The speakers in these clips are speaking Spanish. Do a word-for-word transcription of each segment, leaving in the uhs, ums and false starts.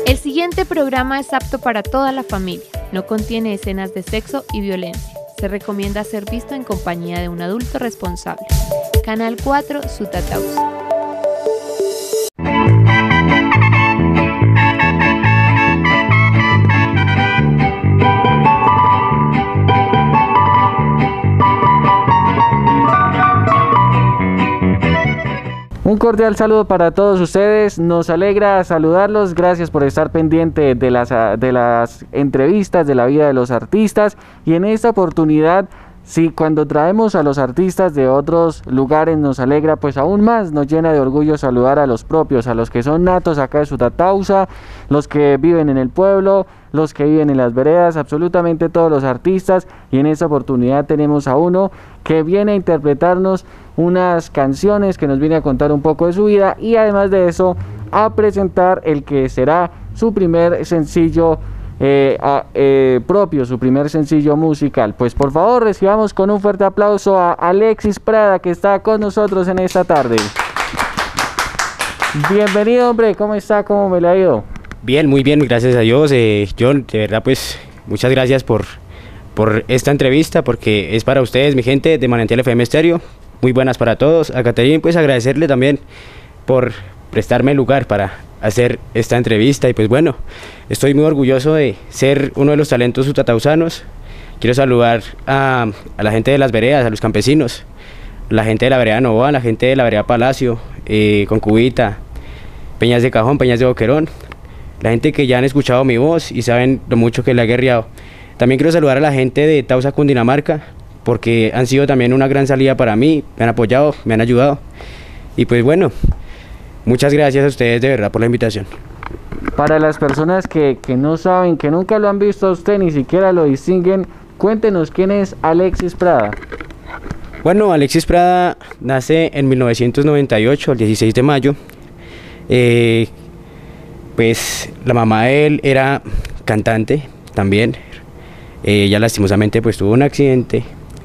El siguiente programa es apto para toda la familia. No contiene escenas de sexo y violencia. Se recomienda ser visto en compañía de un adulto responsable. Canal cuatro, Sutatausa. Un cordial saludo para todos ustedes, nos alegra saludarlos, gracias por estar pendiente de las, de las entrevistas de la vida de los artistas, y en esta oportunidad, sí, cuando traemos a los artistas de otros lugares nos alegra, pues aún más nos llena de orgullo saludar a los propios, a los que son natos acá de Sutatausa, los que viven en el pueblo, los que viven en las veredas, absolutamente todos los artistas, y en esta oportunidad tenemos a uno que viene a interpretarnos unas canciones, que nos viene a contar un poco de su vida y además de eso a presentar el que será su primer sencillo eh, a, eh, propio, su primer sencillo musical. Pues por favor recibamos con un fuerte aplauso a Alexis Prada, que está con nosotros en esta tarde. Bienvenido, hombre, ¿cómo está? ¿Cómo me le ha ido? Bien, muy bien, gracias a Dios. eh, John, de verdad pues muchas gracias por, por esta entrevista, porque es para ustedes, mi gente de Manantial F M Estéreo. Muy buenas para todos. A Caterine pues agradecerle también por prestarme el lugar para hacer esta entrevista, y pues bueno, estoy muy orgulloso de ser uno de los talentos sutatausanos. Quiero saludar a, a la gente de las veredas, a los campesinos, la gente de la vereda Novoa, la gente de la vereda Palacio, eh, Concubita, Peñas de Cajón, Peñas de Boquerón, la gente que ya han escuchado mi voz y saben lo mucho que le ha guerreado. También quiero saludar a la gente de Tausa, Cundinamarca, porque han sido también una gran salida para mí, me han apoyado, me han ayudado, y pues bueno, muchas gracias a ustedes de verdad por la invitación. Para las personas que, que no saben, que nunca lo han visto a usted, ni siquiera lo distinguen, cuéntenos quién es Alexis Prada. Bueno, Alexis Prada nace en mil novecientos noventa y ocho, el dieciséis de mayo. Eh, pues la mamá de él era cantante también. Eh, ella lastimosamente pues tuvo un accidente.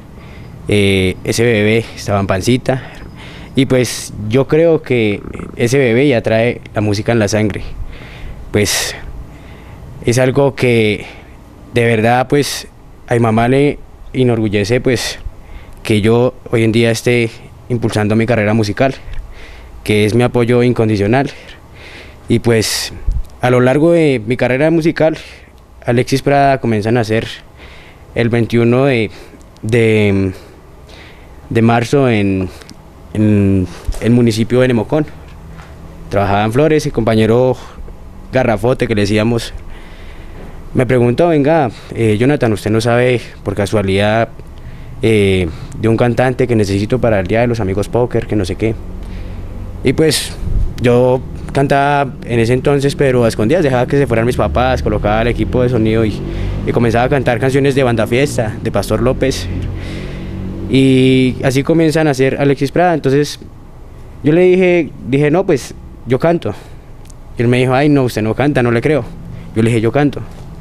Eh, ese bebé estaba en pancita, y pues yo creo que ese bebé ya trae la música en la sangre. Pues es algo que de verdad pues a mi mamá le enorgullece pues que yo hoy en día esté impulsando mi carrera musical, que es mi apoyo incondicional. Y pues a lo largo de mi carrera musical, Alexis Prada comienza a nacer el veintiuno de, de, de marzo en, en el municipio de Nemocón. Trabajaba en Flores, el compañero Garrafote, que le decíamos, me preguntó, venga, eh, Jonathan, ¿usted no sabe por casualidad eh, de un cantante que necesito para el Día de los Amigos Póker, que no sé qué? Y pues yo cantaba en ese entonces, pero a escondidas, dejaba que se fueran mis papás, colocaba el equipo de sonido y, y comenzaba a cantar canciones de Banda Fiesta, de Pastor López, y así comienzan a hacer Alexis Prada. Entonces yo le dije, dije no, pues yo canto. Y él me dijo, ay no, usted no canta, no le creo. Yo le dije, yo canto.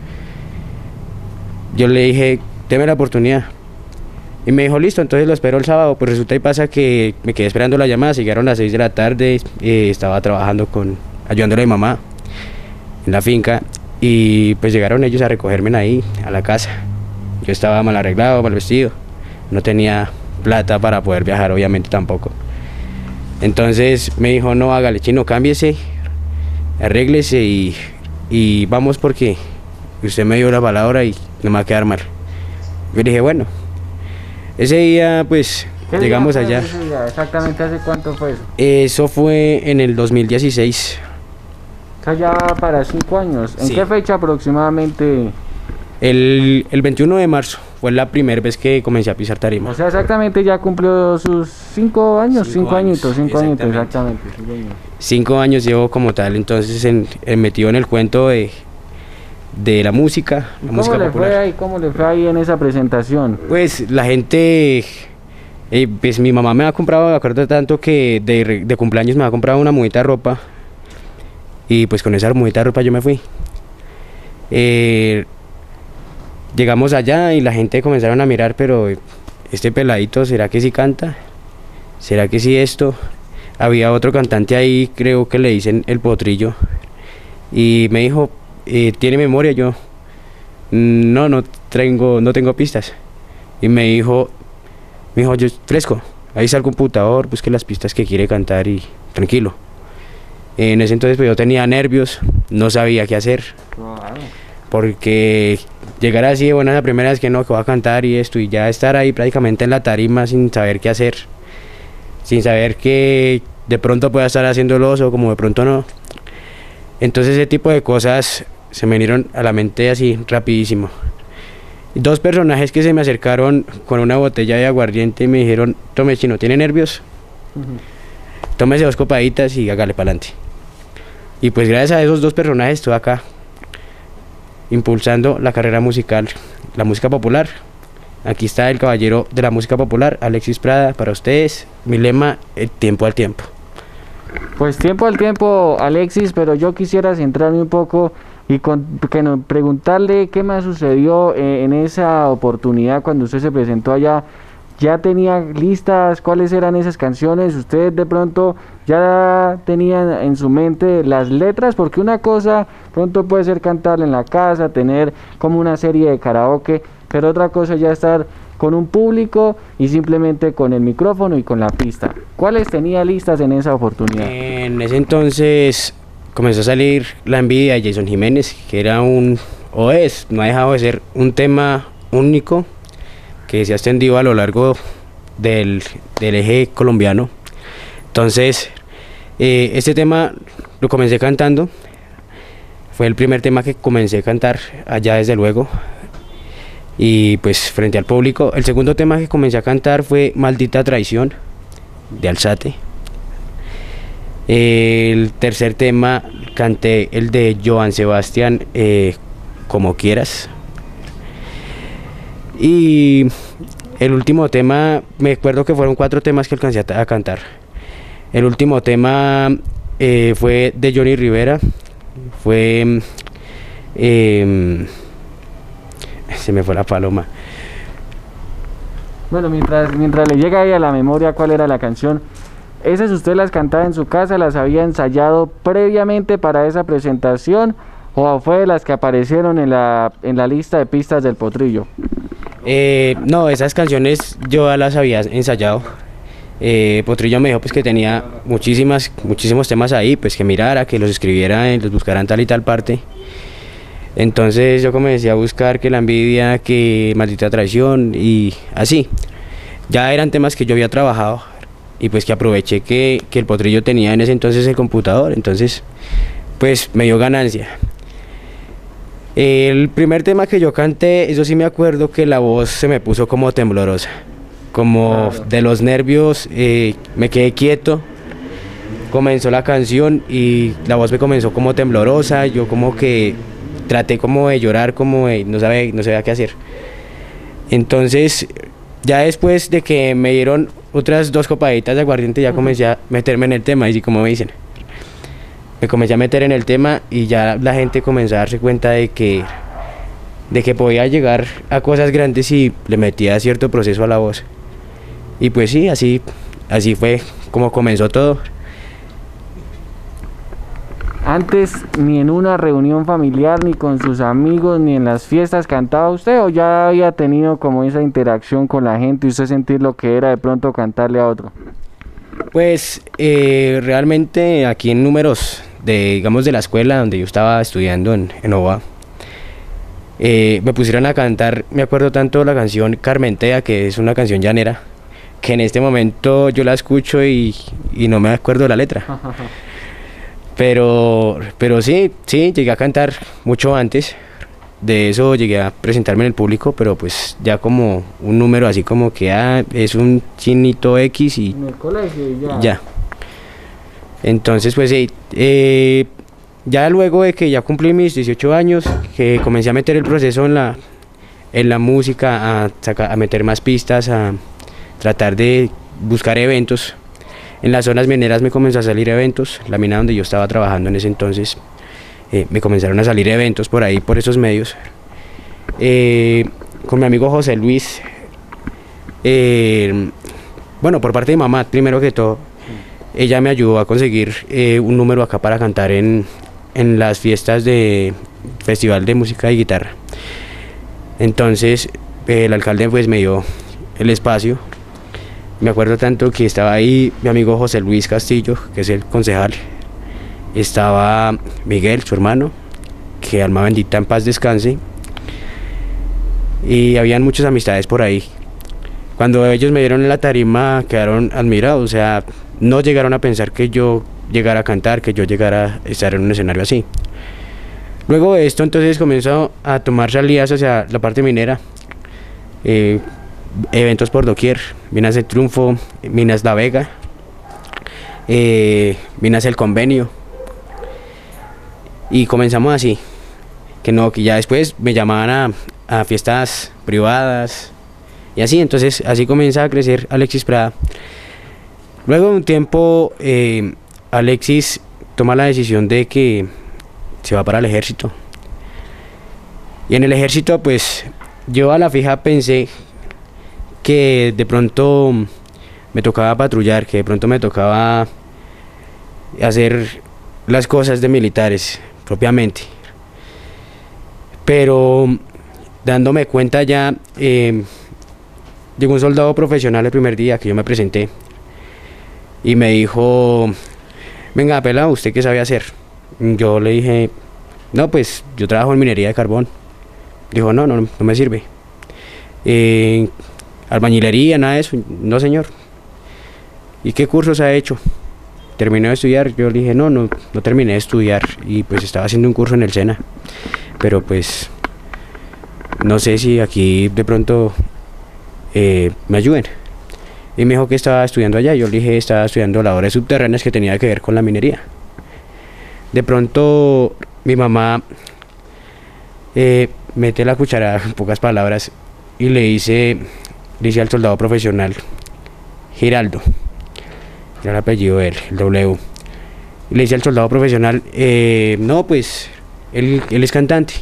Yo le dije, deme la oportunidad. Y me dijo, listo, entonces lo espero el sábado. Pues resulta y pasa que me quedé esperando la llamada, llegaron a las seis de la tarde, eh, estaba trabajando con, ayudándole a mi mamá en la finca, y pues llegaron ellos a recogerme ahí, a la casa. Yo estaba mal arreglado, mal vestido, no tenía plata para poder viajar, obviamente tampoco. Entonces me dijo, no, hágale, chino, cámbiese, arréglese y, y vamos, porque usted me dio la palabra y no me va a quedar mal. Yo le dije, bueno. Ese día pues llegamos allá. Ese día? ¿Exactamente hace cuánto fue eso? Eso fue en el dos mil dieciséis. O sea, ya para cinco años. ¿En sí. qué fecha aproximadamente? El, el veintiuno de marzo fue la primera vez que comencé a pisar tarima. O sea, exactamente ya cumplió sus cinco años, cinco, cinco años, añitos, cinco añitos, exactamente. Cinco años. Cinco años llevo como tal, entonces en, en metido en el cuento de, de la música, la ¿Cómo música le popular. fue ahí, ¿Cómo le fue ahí en esa presentación? Pues la gente, eh, pues mi mamá me ha comprado, me acuerdo tanto que de, de cumpleaños me ha comprado una mudita de ropa, y pues con esa mudita de ropa yo me fui. Eh, llegamos allá y la gente comenzaron a mirar, pero este peladito, ¿será que sí canta? ¿Será que sí esto? Había otro cantante ahí, creo que le dicen El Potrillo, y me dijo, eh, ¿tiene memoria? Yo, no, no tengo, no tengo pistas. Y me dijo, me dijo, yo fresco, ahí está el computador, busque las pistas que quiere cantar y tranquilo. En ese entonces pues yo tenía nervios, no sabía qué hacer, wow. Porque llegar así de buenas la primera vez que no, que voy a cantar y esto, y ya estar ahí prácticamente en la tarima sin saber qué hacer, sin saber que de pronto pueda estar haciendo el oso, como de pronto no. Entonces ese tipo de cosas se me vinieron a la mente así rapidísimo. Dos personajes que se me acercaron con una botella de aguardiente y me dijeron, tome chino, ¿tiene nervios? Uh-huh. Tómese dos copaditas y hágale para adelante. Y pues gracias a esos dos personajes estoy acá, impulsando la carrera musical, la música popular. Aquí está el caballero de la música popular, Alexis Prada, para ustedes. Mi lema, el tiempo al tiempo. Pues tiempo al tiempo, Alexis, pero yo quisiera centrarme un poco y con, que nos, preguntarle qué más sucedió eh, en esa oportunidad cuando usted se presentó allá. ¿Ya tenía listas cuáles eran esas canciones? ¿Usted de pronto ya tenía en su mente las letras? Porque una cosa pronto puede ser cantarla en la casa, tener como una serie de karaoke, pero otra cosa ya estar con un público y simplemente con el micrófono y con la pista. ¿Cuáles tenía listas en esa oportunidad? En ese entonces comenzó a salir La Envidia de Jason Jiménez, que era un, o es, no ha dejado de ser un tema único que se ha extendido a lo largo del, del eje colombiano. Entonces, eh, este tema lo comencé cantando, fue el primer tema que comencé a cantar allá desde luego, y pues frente al público. El segundo tema que comencé a cantar fue Maldita Traición, de Alzate. El tercer tema canté el de Joan Sebastián, eh, Como Quieras. Y el último tema, me acuerdo que fueron cuatro temas que alcancé a, a cantar. El último tema eh, fue de Johnny Rivera, fue... Eh, se me fue la paloma. Bueno, mientras, mientras le llega ahí a la memoria cuál era la canción, ¿esas usted las cantaba en su casa, las había ensayado previamente para esa presentación o fue de las que aparecieron en la, en la lista de pistas del Potrillo? Eh, no, esas canciones yo las había ensayado. Eh, Potrillo me dijo pues que tenía muchísimas, muchísimos temas ahí, pues que mirara, que los escribiera, los buscara en tal y tal parte. Entonces yo comencé a buscar que La Envidia, que Maldita Traición y así. Ya eran temas que yo había trabajado y pues que aproveché que, que el Potrillo tenía en ese entonces el computador, entonces pues me dio ganancia. El primer tema que yo canté, eso sí me acuerdo que la voz se me puso como temblorosa, como de los nervios, eh, me quedé quieto, comenzó la canción y la voz me comenzó como temblorosa, yo como que traté como de llorar, como de no sabía, no sabía qué hacer. Entonces, ya después de que me dieron otras dos copaditas de aguardiente, ya comencé a meterme en el tema, y como me dicen, me comencé a meter en el tema y ya la gente comenzó a darse cuenta de que, de que podía llegar a cosas grandes si le metía cierto proceso a la voz. Y pues sí, así, así fue como comenzó todo. Antes, ni en una reunión familiar, ni con sus amigos, ni en las fiestas cantaba usted, o ya había tenido como esa interacción con la gente y usted sentir lo que era de pronto cantarle a otro? Pues eh, realmente aquí en números de, digamos, de la escuela donde yo estaba estudiando en, en Oba, eh, me pusieron a cantar, me acuerdo tanto la canción Carmentea, que es una canción llanera, que en este momento yo la escucho y, y no me acuerdo de la letra. Pero, pero sí, sí, llegué a cantar mucho antes de eso, llegué a presentarme en el público, pero pues ya como un número así como que ah, es un chinito X y en el colegio ya. ya. Entonces pues sí, eh, ya luego de que ya cumplí mis dieciocho años, que comencé a meter el proceso en la, en la música, a, sacar, a meter más pistas, a tratar de buscar eventos. En las zonas mineras me comenzó a salir eventos, la mina donde yo estaba trabajando en ese entonces, eh, me comenzaron a salir eventos por ahí, por esos medios. Eh, con mi amigo José Luis, eh, bueno, por parte de mi mamá, primero que todo, ella me ayudó a conseguir eh, un número acá para cantar en, en las fiestas de Festival de Música y Guitarra. Entonces el alcalde pues me dio el espacio. Me acuerdo tanto que estaba ahí mi amigo José Luis Castillo, que es el concejal. Estaba Miguel, su hermano, que alma bendita en paz descanse. Y habían muchas amistades por ahí. Cuando ellos me dieron en la tarima quedaron admirados, o sea, no llegaron a pensar que yo llegara a cantar, que yo llegara a estar en un escenario así. Luego de esto entonces comenzó a tomar salidas hacia la parte minera, eh, eventos por doquier, Minas El Triunfo, Minas La Vega, eh, Minas El Convenio, y comenzamos así, que no, que ya después me llamaban a, a fiestas privadas, y así, entonces así comienza a crecer Alexis Prada. Luego de un tiempo, eh, Alexis toma la decisión de que se va para el ejército. Y en el ejército, pues, yo a la fija pensé que de pronto me tocaba patrullar, que de pronto me tocaba hacer las cosas de militares, propiamente. Pero, dándome cuenta ya, eh, llegó un soldado profesional el primer día que yo me presenté y me dijo: venga, pelado, ¿usted qué sabe hacer? Yo le dije: no, pues yo trabajo en minería de carbón. Dijo: no, no, no me sirve. Eh, albañilería, nada de eso. No, señor. ¿Y qué cursos ha hecho? Terminó de estudiar. Yo le dije: no, no, no terminé de estudiar, y pues estaba haciendo un curso en el SENA, pero pues no sé si aquí de pronto eh, me ayuden. Y me dijo que estaba estudiando allá. Yo le dije: estaba estudiando labores subterráneas que tenía que ver con la minería. De pronto mi mamá eh, mete la cuchara, en pocas palabras, y le dice, le dice al soldado profesional, Giraldo, era el apellido de él, el W, y le dice al soldado profesional, eh, no, pues él, él es cantante.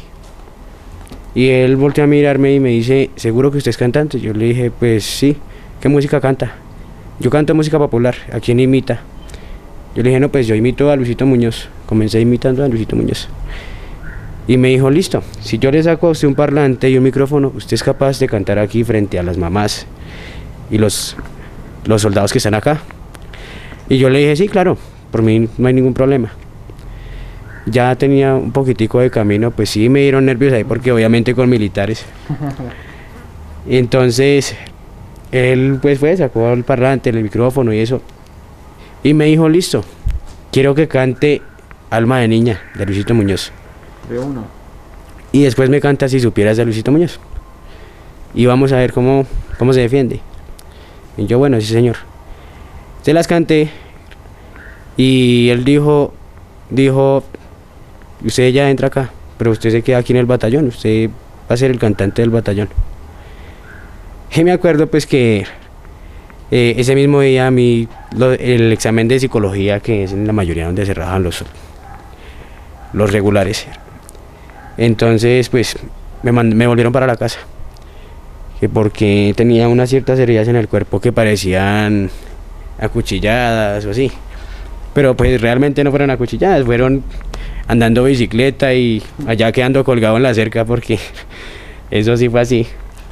Y él volteó a mirarme y me dice: ¿seguro que usted es cantante? Yo le dije: pues sí. ¿Qué música canta? Yo canto música popular. ¿A quién imita? Yo le dije: no, pues yo imito a Luisito Muñoz. Comencé imitando a Luisito Muñoz. Y me dijo: listo, si yo le saco a usted un parlante y un micrófono, usted es capaz de cantar aquí frente a las mamás y los, los soldados que están acá. Y yo le dije: sí, claro, por mí no hay ningún problema. Ya tenía un poquitico de camino, pues sí me dieron nervios ahí porque obviamente con militares. Y entonces él pues fue, sacó el parlante, el micrófono y eso, y me dijo: listo, quiero que cante Alma de Niña, de Luisito Muñoz. De uno. Y después me canta Si Supieras, de Luisito Muñoz. Y vamos a ver cómo, cómo se defiende. Y yo: bueno, sí, señor. Se las canté, y él dijo, dijo, usted ya entra acá, pero usted se queda aquí en el batallón, usted va a ser el cantante del batallón. Y me acuerdo pues que eh, ese mismo día a mí lo, el examen de psicología, que es en la mayoría donde se rajan los, los regulares, entonces pues me, me volvieron para la casa, que porque tenía unas ciertas heridas en el cuerpo que parecían acuchilladas o así, pero pues realmente no fueron acuchilladas, fueron andando bicicleta y allá quedando colgado en la cerca, porque eso sí fue así.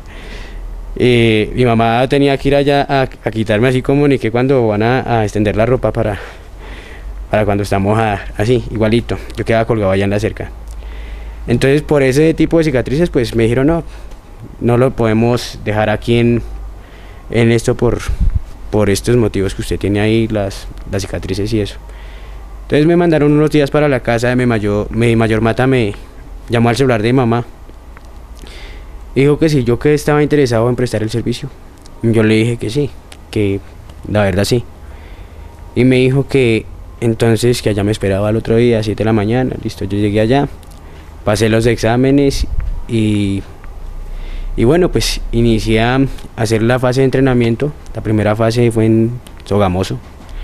Eh, mi mamá tenía que ir allá a, a quitarme, así como ni que cuando van a, a extender la ropa para, para cuando está mojada, así, igualito, yo quedaba colgado allá en la cerca. Entonces por ese tipo de cicatrices pues me dijeron: no, no lo podemos dejar aquí en, en esto por, por estos motivos que usted tiene ahí, las, las cicatrices y eso. Entonces me mandaron unos días para la casa de mi mayor, mi mayor mata, me llamó al celular de mi mamá. Dijo que sí, yo que estaba interesado en prestar el servicio. Yo le dije que sí, que la verdad sí. Y me dijo que entonces que allá me esperaba al otro día a siete de la mañana. Listo, yo llegué allá, pasé los exámenes y, y bueno, pues inicié a hacer la fase de entrenamiento. La primera fase fue en Sogamoso.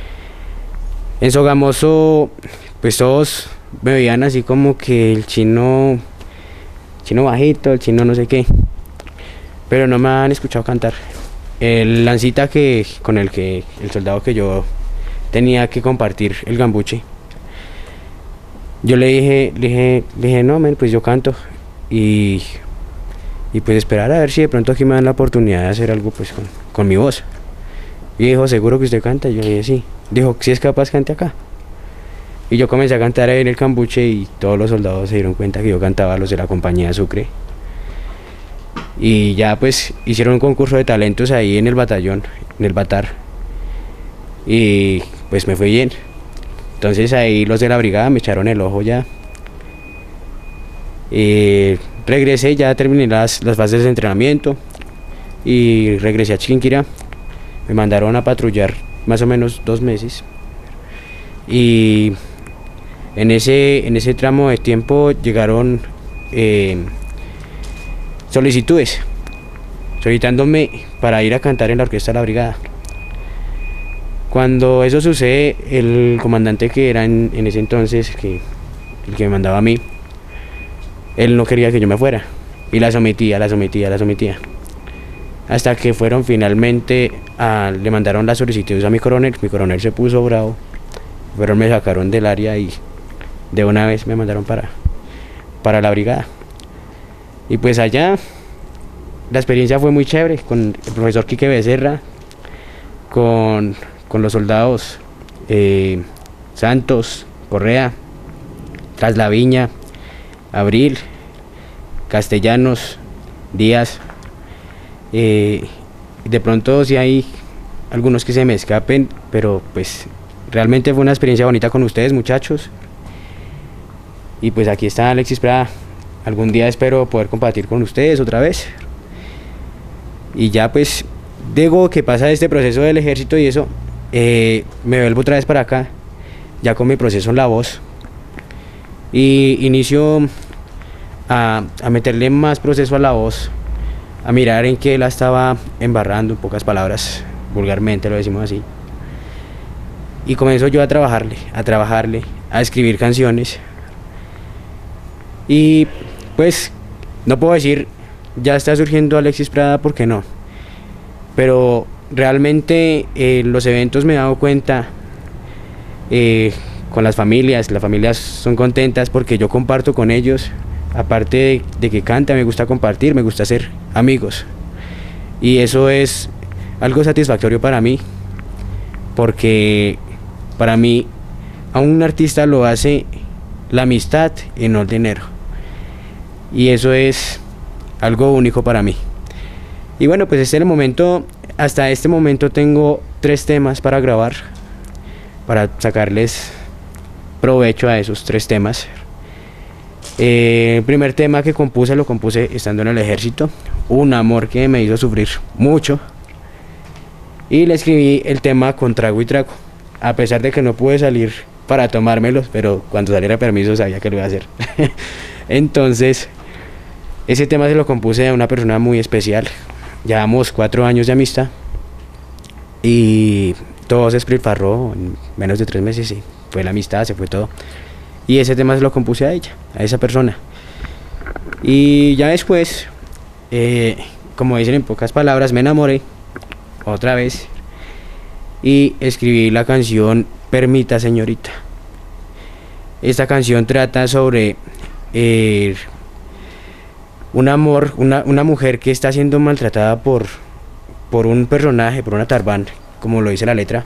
En Sogamoso, pues todos me veían así como que el chino... chino bajito, el chino no sé qué, pero no me han escuchado cantar. El lancita que con el que el soldado que yo tenía que compartir el gambuche, yo le dije, le dije, le dije, no, men, pues yo canto. Y, y pues esperar a ver si de pronto aquí me dan la oportunidad de hacer algo pues con, con mi voz. Y dijo, ¿seguro que usted canta? Y yo le dije, sí. Dijo, si es capaz, cante acá. Y yo comencé a cantar ahí en el cambuche y todos los soldados se dieron cuenta que yo cantaba los de la compañía Sucre. Y ya pues hicieron un concurso de talentos ahí en el batallón, en el Batar. Y pues me fue bien. Entonces ahí los de la brigada me echaron el ojo ya. Y regresé, ya terminé las, las fases de entrenamiento. Y regresé a Chiquinquirá. Me mandaron a patrullar más o menos dos meses. Y en ese, en ese tramo de tiempo llegaron eh, solicitudes, solicitándome para ir a cantar en la orquesta de la brigada. Cuando eso sucede, el comandante que era en, en ese entonces, que, el que me mandaba a mí, él no quería que yo me fuera. Y la sometía, la sometía, la sometía. Hasta que fueron finalmente, a, le mandaron las solicitudes a mi coronel. Mi coronel se puso bravo. Fueron, me sacaron del área y de una vez me mandaron para, para la brigada. Y pues allá la experiencia fue muy chévere con el profesor Quique Becerra, con, con los soldados eh, Santos, Correa, Traslaviña, Abril, Castellanos, Díaz. Eh, de pronto sí hay algunos que se me escapen, pero pues realmente fue una experiencia bonita con ustedes, muchachos. Y pues aquí está Alexis Prada. Algún día espero poder compartir con ustedes otra vez. Y ya pues, luego que pasa este proceso del ejército y eso, eh, me vuelvo otra vez para acá, ya con mi proceso en la voz. Y inicio a, a meterle más proceso a la voz, a mirar en qué la estaba embarrando, en pocas palabras, vulgarmente lo decimos así. Y comenzo yo a trabajarle, a trabajarle, a escribir canciones. Y pues no puedo decir ya está surgiendo Alexis Prada, porque no, pero realmente eh, los eventos me he dado cuenta eh, con las familias, las familias son contentas porque yo comparto con ellos. Aparte de, de que canta, me gusta compartir, me gusta ser amigos, y eso es algo satisfactorio para mí, porque para mí a un artista lo hace la amistad y no el dinero, y eso es algo único para mí. Y bueno, pues este es el momento, hasta este momento tengo tres temas para grabar, para sacarles provecho a esos tres temas. Eh, el primer tema que compuse lo compuse estando en el ejército, un amor que me hizo sufrir mucho, y le escribí el tema con trago y trago, a pesar de que no pude salir para tomármelos, pero cuando saliera permiso sabía que lo iba a hacer. Entonces ese tema se lo compuse a una persona muy especial. Llevamos cuatro años de amistad y todo se despilfarró en menos de tres meses, y fue la amistad, se fue todo. Y ese tema se lo compuse a ella, a esa persona. Y ya después, eh, como dicen en pocas palabras, me enamoré otra vez y escribí la canción Permita Señorita. Esta canción trata sobre eh, un amor, una, una mujer que está siendo maltratada por, por un personaje, por una Tarbán, como lo dice la letra.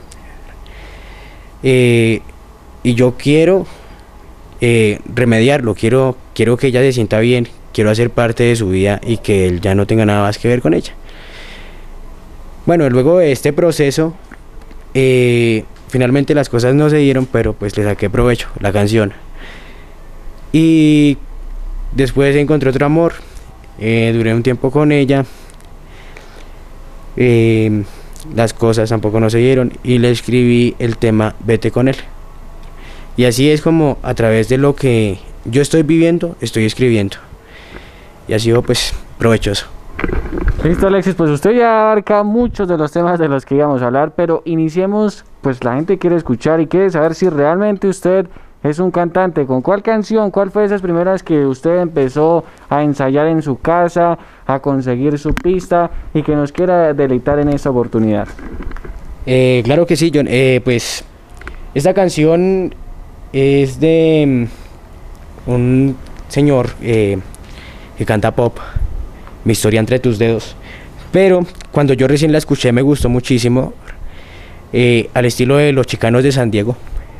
Eh, y yo quiero Eh, remediarlo, quiero, quiero que ella se sienta bien, quiero hacer parte de su vida y que él ya no tenga nada más que ver con ella. Bueno, luego de este proceso, eh, finalmente las cosas no se dieron, pero pues le saqué provecho, la canción. Y después encontré otro amor, eh, duré un tiempo con ella, eh, las cosas tampoco no se dieron y le escribí el tema Vete con él. Y así es como a través de lo que yo estoy viviendo, estoy escribiendo. Y ha sido pues provechoso. Listo, Alexis, pues usted ya abarca muchos de los temas de los que íbamos a hablar, pero iniciemos, pues la gente quiere escuchar y quiere saber si realmente usted es un cantante. ¿Con cuál canción, cuál fue esas primeras que usted empezó a ensayar en su casa, a conseguir su pista y que nos quiera deleitar en esta oportunidad? Eh, claro que sí, John. Eh, pues esta canción es de un señor eh, que canta pop, Mi historia entre tus dedos. Pero cuando yo recién la escuché me gustó muchísimo, eh, al estilo de Los Chicanos de San Diego,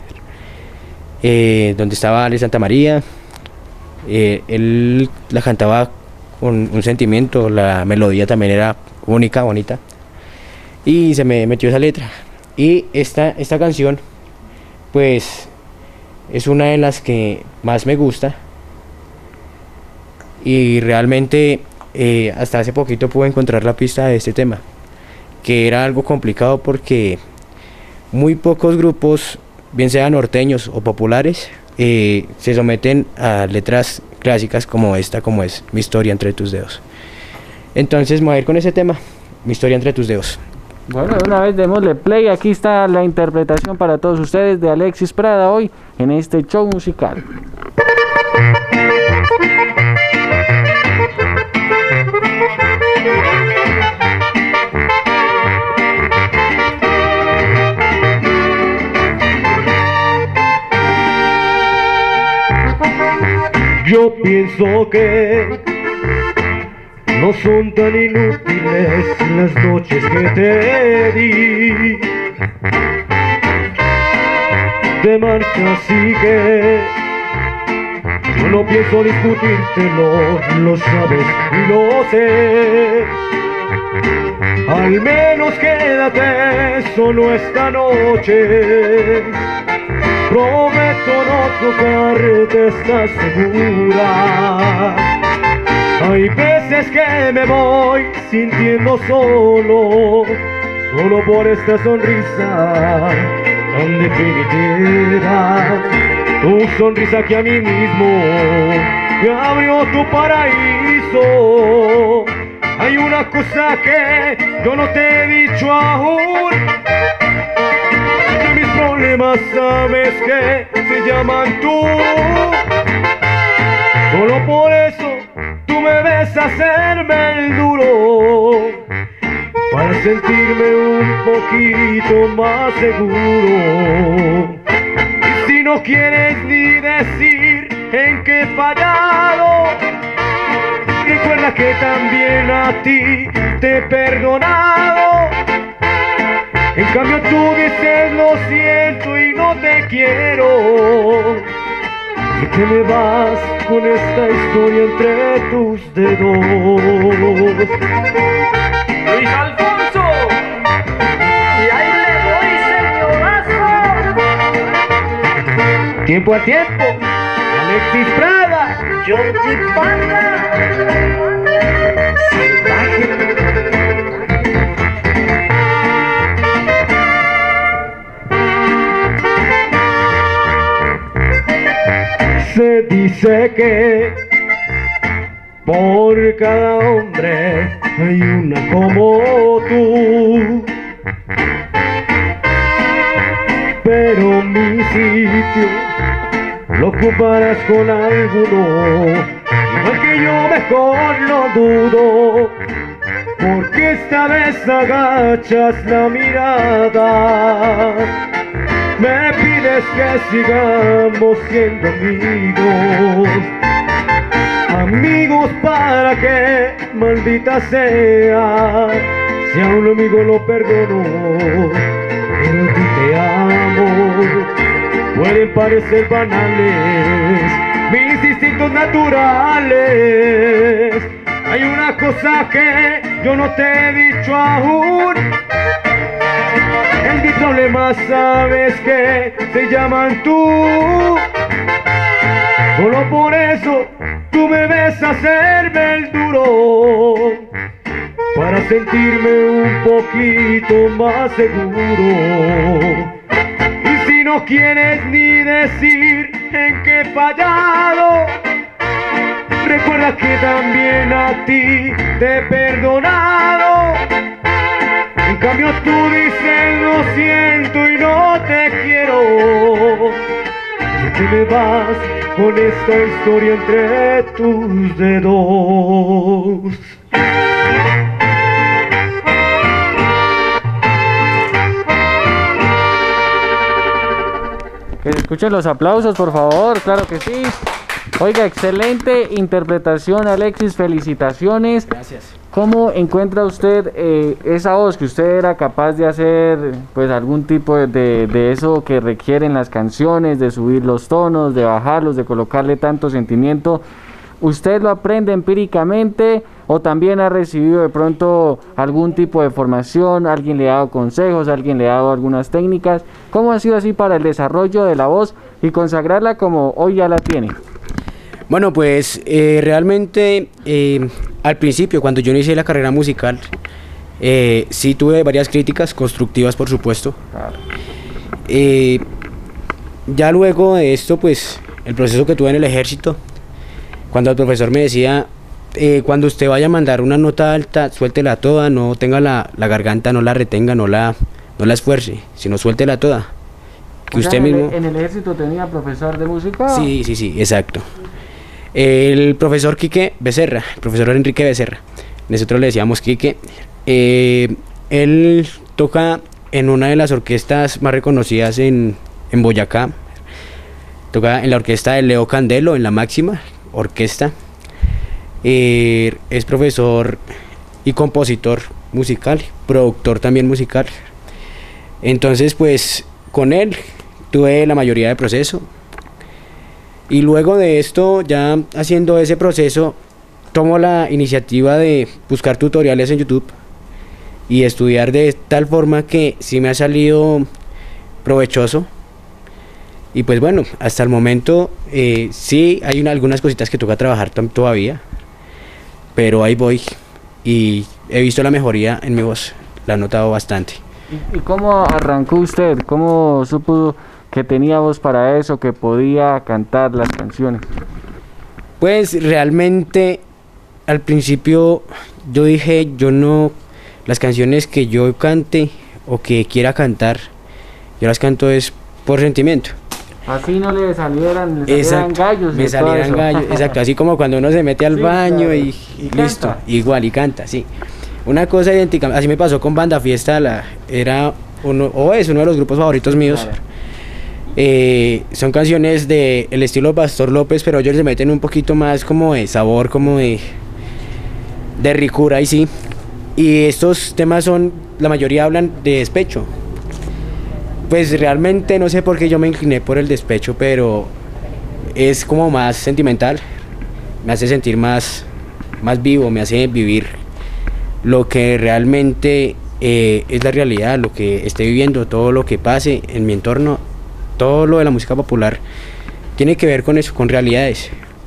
eh, donde estaba Ale Santa María. Eh, él la cantaba con un sentimiento, la melodía también era única, bonita, y se me metió esa letra. Y esta, esta canción, pues, es una de las que más me gusta, y realmente eh, hasta hace poquito pude encontrar la pista de este tema, que era algo complicado porque muy pocos grupos, bien sean norteños o populares, eh, se someten a letras clásicas como esta, como es Mi historia entre tus dedos. Entonces me voy a ir con ese tema, Mi historia entre tus dedos. Bueno, una vez démosle play, aquí está la interpretación para todos ustedes de Alexis Prada hoy en este show musical. Yo pienso que no son tan inútiles las noches que te di. Te marchas y que yo no pienso discutírtelo, lo sabes y lo sé. Al menos quédate solo esta noche. Prometo no tocarte, ¿estás segura? Hay veces que me voy sintiendo solo, solo por esta sonrisa tan definitiva. Tu sonrisa que a mí mismo me abrió tu paraíso. Hay una cosa que yo no te he dicho aún, que mis problemas sabes que se llaman tú. Solo por eso tú me ves hacerme el duro, para sentirme un poquito más seguro. Y si no quieres ni decir en qué he fallado, recuerda que también a ti te he perdonado. En cambio tú dices lo siento y no te quiero, y te me vas con esta historia entre tus dedos. Luis Alfonso, y ahí le doy, señorazo. Tiempo a tiempo, Alexis Prada, Georgie Panda. Se dice que por cada hombre hay una como tú, pero mi sitio lo ocuparás con alguno, igual que yo, mejor no dudo, porque esta vez agachas la mirada. Me pides que sigamos siendo amigos, amigos para que, maldita sea, si a un amigo lo perdono, pero a ti te amo. Pueden parecer banales mis instintos naturales. Hay una cosa que yo no te he dicho aún, en mis problemas sabes que se llaman tú. Solo por eso tú me ves hacerme el duro, para sentirme un poquito más seguro. Y si no quieres ni decir en qué he fallado, recuerda que también a ti te he perdonado. En cambio tú dices lo siento y no te quiero, y te me vas con esta historia entre tus dedos. Que se escuchen los aplausos, por favor, claro que sí. Oiga, excelente interpretación, Alexis, felicitaciones. Gracias. ¿Cómo encuentra usted eh, esa voz que usted era capaz de hacer, pues algún tipo de, de, de eso que requieren las canciones, de subir los tonos, de bajarlos, de colocarle tanto sentimiento? ¿Usted lo aprende empíricamente o también ha recibido de pronto algún tipo de formación? ¿Alguien le ha dado consejos? ¿Alguien le ha dado algunas técnicas? ¿Cómo ha sido así para el desarrollo de la voz y consagrarla como hoy ya la tiene? Bueno, pues eh, realmente eh, al principio, cuando yo inicié la carrera musical, eh, sí tuve varias críticas constructivas, por supuesto. Claro. Eh, ya luego de esto, pues el proceso que tuve en el ejército, cuando el profesor me decía, eh, cuando usted vaya a mandar una nota alta, suéltela toda, no tenga la, la garganta, no la retenga, no la, no la esfuerce, sino suéltela toda. Que O sea, usted en el- mismo... ¿En el ejército tenía profesor de música? Sí, sí, sí, exacto. El profesor Quique Becerra, el profesor Enrique Becerra, nosotros le decíamos Quique, eh, él toca en una de las orquestas más reconocidas en, en Boyacá, toca en la orquesta de Leo Candelo, en la máxima orquesta, eh, es profesor y compositor musical, productor también musical. Entonces pues con él tuve la mayoría del proceso. Y luego de esto, ya haciendo ese proceso, tomo la iniciativa de buscar tutoriales en YouTube y estudiar de tal forma que sí me ha salido provechoso. Y pues bueno, hasta el momento eh, sí hay una- algunas cositas que toca trabajar tam- todavía, pero ahí voy y he visto la mejoría en mi voz, la he notado bastante. ¿Y, y cómo arrancó usted? ¿Cómo supo que tenía voz para eso, que podía cantar las canciones? Pues realmente al principio yo dije, yo no, las canciones que yo cante o que quiera cantar, yo las canto es por sentimiento. Así no le salieran, le salieran Exacto, gallos. me y todo salieran eso. gallos, exacto, así como cuando uno se mete al Sí, baño claro, y, y listo, canta. igual y canta, sí. Una cosa idéntica, así me pasó con Banda Fiesta, la, era uno, o es uno de los grupos favoritos míos. Claro. Eh, son canciones de el estilo Pastor López, pero ellos le meten un poquito más como de sabor, como de, de ricura, y sí. Y estos temas son, la mayoría hablan de despecho. Pues realmente no sé por qué yo me incliné por el despecho, pero es como más sentimental, me hace sentir más, más vivo, me hace vivir lo que realmente eh, es la realidad, lo que esté viviendo, todo lo que pase en mi entorno, todo lo de la música popular tiene que ver con eso, con realidades.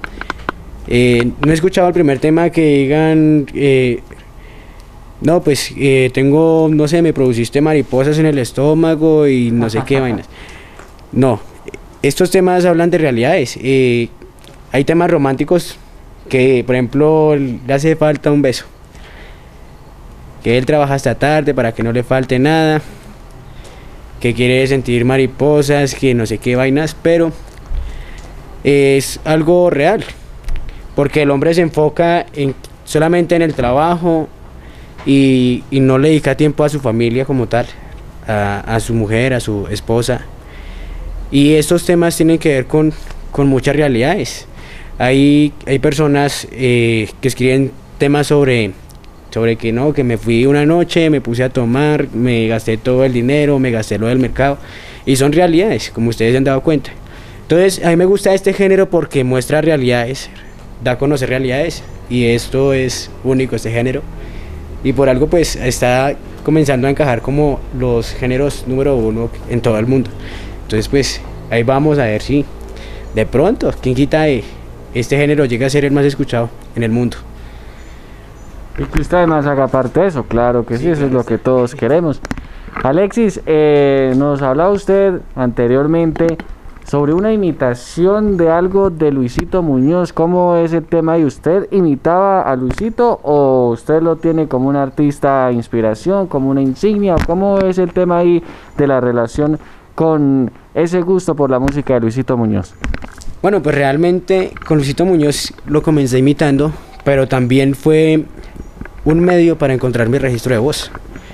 Eh, no he escuchado el primer tema que digan, eh, no, pues eh, tengo, no sé, me produciste mariposas en el estómago y no sé qué vainas. No, estos temas hablan de realidades. Eh, hay temas románticos que, por ejemplo, le hace falta un beso. Que él trabaja hasta tarde para que no le falte nada. Que quiere sentir mariposas, que no sé qué vainas, pero es algo real. Porque el hombre se enfoca en, solamente en el trabajo y, y no le dedica tiempo a su familia como tal, a, a su mujer, a su esposa. Y estos temas tienen que ver con, con muchas realidades. Hay, hay personas eh, que escriben temas sobre, sobre que no, que me fui una noche, me puse a tomar, me gasté todo el dinero, me gasté lo del mercado. Y son realidades, como ustedes se han dado cuenta. Entonces, a mí me gusta este género porque muestra realidades, da a conocer realidades. Y esto es único, este género. Y por algo, pues, está comenzando a encajar como los géneros número uno en todo el mundo. Entonces, pues, ahí vamos a ver si de pronto, quién quita, eh, este género llega a ser el más escuchado en el mundo. Y que usted además haga parte de eso, claro que sí, eso es lo que todos queremos. Alexis, eh, nos hablaba usted anteriormente sobre una imitación de algo de Luisito Muñoz. ¿Cómo es el tema? ¿Y usted imitaba a Luisito o usted lo tiene como un artista de inspiración, como una insignia? ¿Cómo es el tema ahí de la relación con ese gusto por la música de Luisito Muñoz? Bueno, pues realmente con Luisito Muñoz lo comencé imitando, pero también fue un medio para encontrar mi registro de voz.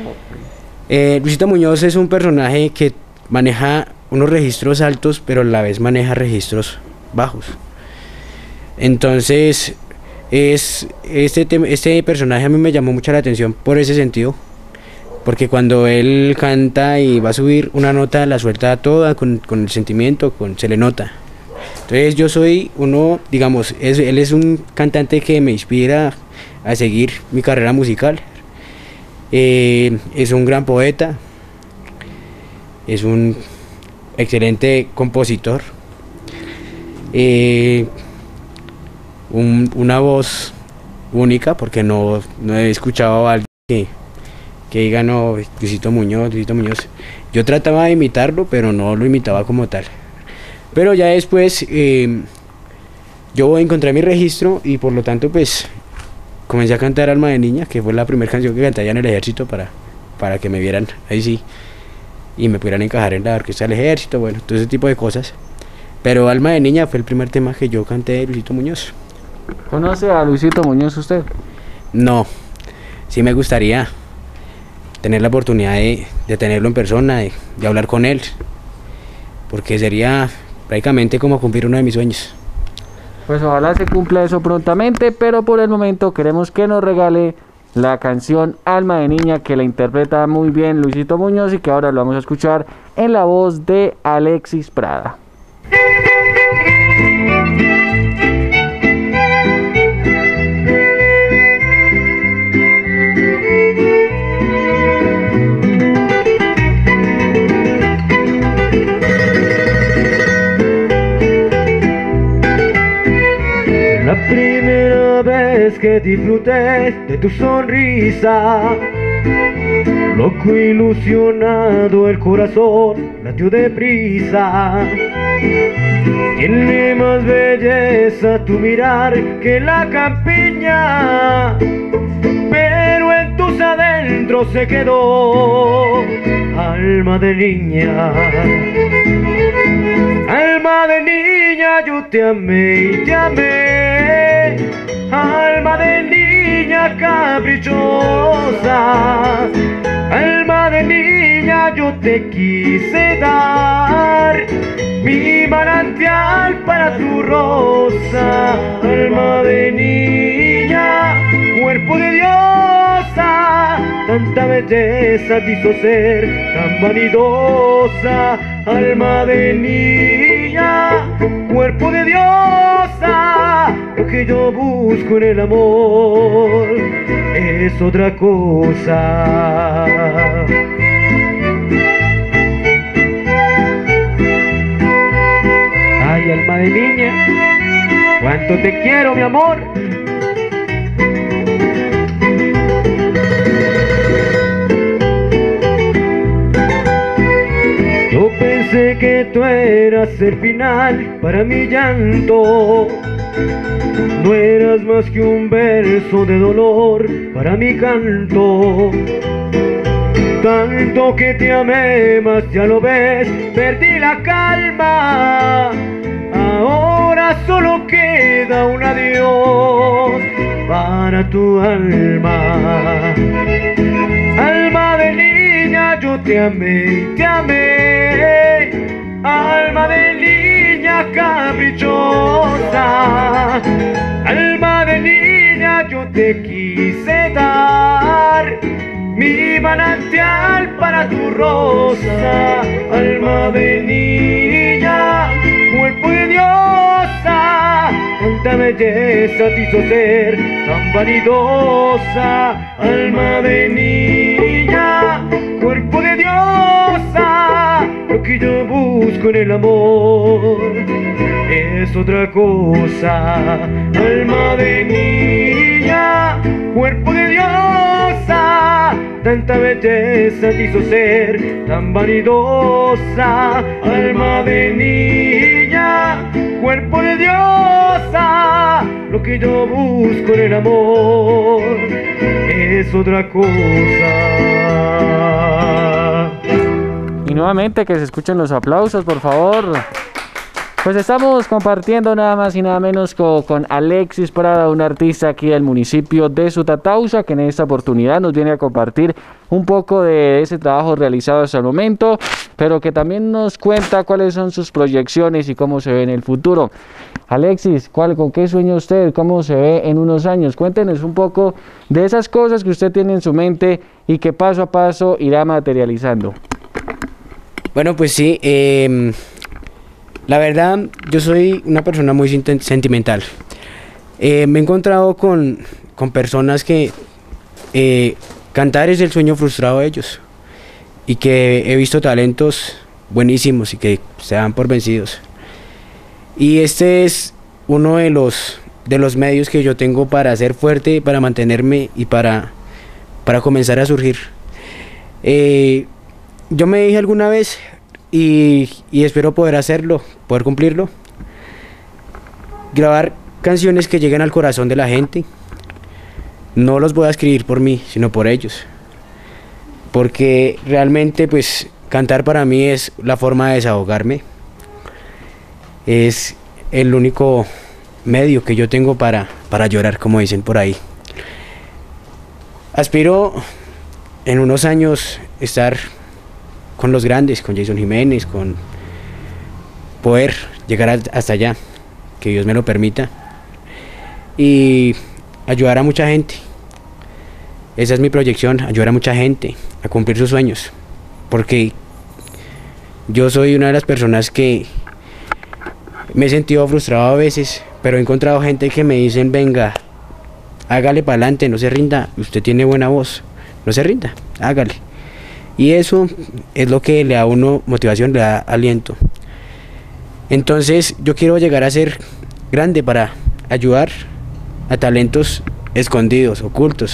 Eh, Luisito Muñoz es un personaje que maneja unos registros altos, pero a la vez maneja registros bajos. Entonces, es, este, este personaje a mí me llamó mucho la atención por ese sentido, porque cuando él canta y va a subir una nota, la suelta toda con, con el sentimiento, con, se le nota. Entonces yo soy uno, digamos, es, él es un cantante que me inspira a seguir mi carrera musical. Eh, es un gran poeta, es un excelente compositor, eh, un, una voz única, porque no, no he escuchado a alguien que, que diga no, Luisito Muñoz, Luisito Muñoz. Yo trataba de imitarlo, pero no lo imitaba como tal. Pero ya después eh, yo encontré mi registro y por lo tanto pues comencé a cantar Alma de Niña, que fue la primera canción que canté allá en el ejército para, para que me vieran ahí sí y me pudieran encajar en la orquesta del ejército, bueno, todo ese tipo de cosas. Pero Alma de Niña fue el primer tema que yo canté de Luisito Muñoz. ¿Conoce a Luisito Muñoz usted? No, sí me gustaría tener la oportunidad de, de tenerlo en persona, de, de hablar con él, porque sería prácticamente como cumplir uno de mis sueños. Pues ojalá se cumpla eso prontamente, pero por el momento queremos que nos regale la canción Alma de Niña, que la interpreta muy bien Luisito Muñoz y que ahora lo vamos a escuchar en la voz de Alexis Prada. La primera vez que disfruté de tu sonrisa, loco ilusionado el corazón latió deprisa. Tiene más belleza tu mirar que la campiña, pero en tus adentros se quedó alma de niña. Alma de niña, yo te amé y te amé. Alma de niña caprichosa. Alma de niña, yo te quise dar mi manantial para tu rosa. Alma de niña, cuerpo de diosa, tanta belleza quiso ser tan vanidosa. Alma de niña, cuerpo de diosa, lo que yo busco en el amor es otra cosa. Ay, alma de niña, cuánto te quiero, mi amor. Yo pensé que tú eras el final para mi llanto, no eras más que un verso de dolor para mi canto. Tanto que te amé, mas ya lo ves, perdí la calma. Ahora solo queda un adiós para tu alma. Alma de niña, yo te amé y te amé. Alma de niña caprichosa. Alma de niña, yo te quise dar mi manantial para tu rosa. Alma de niña, cuerpo de diosa, tanta belleza te hizo ser tan vanidosa. Alma de niña, cuerpo de diosa, lo que yo busco en el amor es otra cosa. Alma de niña, cuerpo de diosa, tanta belleza te hizo ser tan vanidosa. Alma de niña, cuerpo de diosa, lo que yo busco en el amor es otra cosa. Y nuevamente que se escuchen los aplausos, por favor. Pues estamos compartiendo nada más y nada menos con, con Alexis Prada, un artista aquí del municipio de Sutatausa, que en esta oportunidad nos viene a compartir un poco de ese trabajo realizado hasta el momento, pero que también nos cuenta cuáles son sus proyecciones y cómo se ve en el futuro. Alexis, ¿cuál, con qué sueña usted? ¿Cómo se ve en unos años? Cuéntenos un poco de esas cosas que usted tiene en su mente y que paso a paso irá materializando. Bueno, pues sí, eh, la verdad, yo soy una persona muy sentimental. Eh, me he encontrado con, con personas que eh, cantar es el sueño frustrado de ellos y que he visto talentos buenísimos y que se dan por vencidos. Y este es uno de los, de los medios que yo tengo para ser fuerte, para mantenerme y para, para comenzar a surgir. Eh, yo me dije alguna vez, y, y espero poder hacerlo, poder cumplirlo, grabar canciones que lleguen al corazón de la gente. No los voy a escribir por mí, sino por ellos. Porque realmente, pues, cantar para mí es la forma de desahogarme. Es el único medio que yo tengo para, para llorar, como dicen por ahí. Aspiro en unos años estar con los grandes, con Jason Jiménez, con poder llegar a, hasta allá, que Dios me lo permita, y ayudar a mucha gente. Esa es mi proyección, ayudar a mucha gente a cumplir sus sueños, porque yo soy una de las personas que me he sentido frustrado a veces, pero he encontrado gente que me dicen, venga, hágale para adelante, no se rinda, usted tiene buena voz, no se rinda, hágale. Y eso es lo que le da a uno motivación, le da aliento. Entonces yo quiero llegar a ser grande para ayudar a talentos escondidos, ocultos.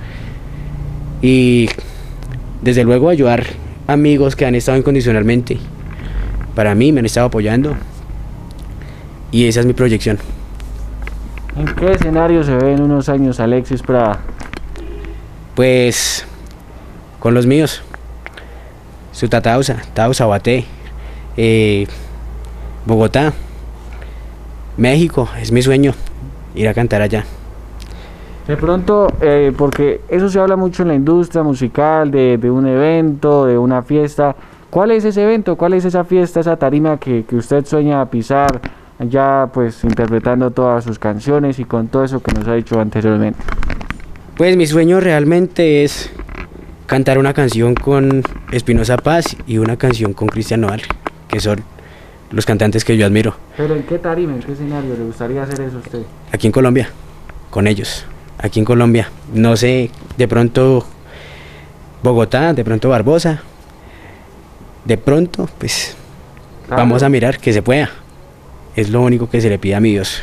Y desde luego ayudar a amigos que han estado incondicionalmente para mí, me han estado apoyando. Y esa es mi proyección. ¿En qué escenario se ve en unos años Alexis Prada? Pues con los míos. Sutatausa, Tausa, Baté, eh, Bogotá, México, es mi sueño ir a cantar allá. De pronto, eh, porque eso se habla mucho en la industria musical, de, de un evento, de una fiesta. ¿Cuál es ese evento? ¿Cuál es esa fiesta, esa tarima que, que usted sueña pisar, ya pues interpretando todas sus canciones y con todo eso que nos ha dicho anteriormente? Pues mi sueño realmente es cantar una canción con Espinosa Paz y una canción con Cristian Nodal, que son los cantantes que yo admiro. ¿Pero en qué tarima, en qué escenario le gustaría hacer eso a usted? Aquí en Colombia, con ellos, aquí en Colombia. No sé, de pronto Bogotá, de pronto Barbosa, de pronto, pues claro, vamos a mirar que se pueda. Es lo único que se le pide a mi Dios.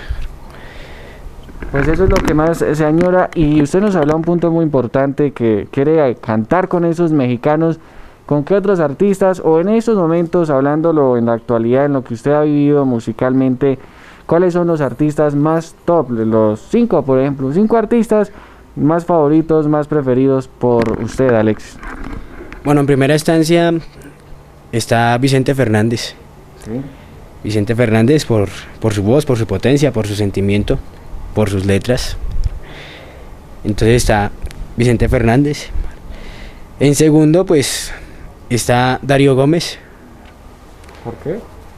Pues eso es lo que más se añora. Y usted nos habla un punto muy importante, que quiere cantar con esos mexicanos. ¿Con qué otros artistas, o en estos momentos, hablándolo en la actualidad, en lo que usted ha vivido musicalmente, cuáles son los artistas más top, los cinco, por ejemplo, cinco artistas más favoritos, más preferidos por usted, Alexis? Bueno, en primera instancia está Vicente Fernández. ¿Sí? Vicente Fernández por, por su voz, por su potencia, por su sentimiento, por sus letras. Entonces está Vicente Fernández. En segundo, pues está Darío Gómez. ¿Por qué?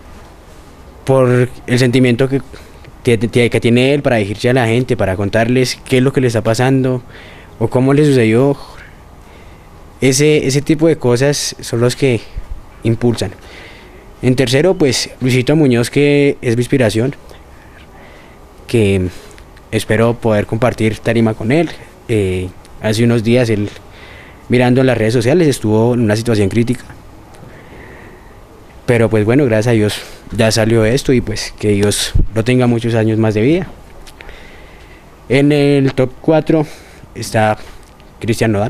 Por el sentimiento que, que, que tiene él para dirigirse a la gente, para contarles qué es lo que le está pasando o cómo le sucedió. Ese, ese tipo de cosas son los que impulsan. En tercero, pues Luisito Muñoz, que es mi inspiración, que espero poder compartir tarima con él. Eh, hace unos días él, mirando en las redes sociales, estuvo en una situación crítica. Pero pues bueno, gracias a Dios ya salió esto, y pues que Dios lo tenga muchos años más de vida. En el top cuatro está Cristian Nodal,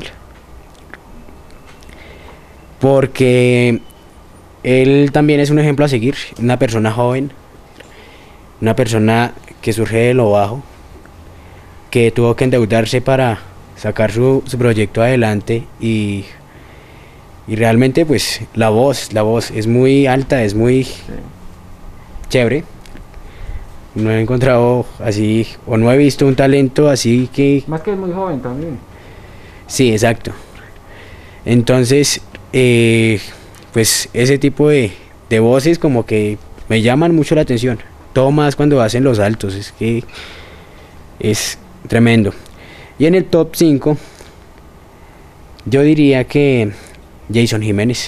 porque él también es un ejemplo a seguir, una persona joven, una persona que surge de lo bajo, que tuvo que endeudarse para sacar su, su proyecto adelante, y, y realmente pues la voz, la voz es muy alta, es muy sí. chévere. No he encontrado así, o no he visto un talento así que... Más que es muy joven también. Sí, exacto. Entonces, eh, pues ese tipo de, de voces como que me llaman mucho la atención. todo más cuando hacen los saltos, es que es tremendo. Y en el top cinco, yo diría que Jason Jiménez.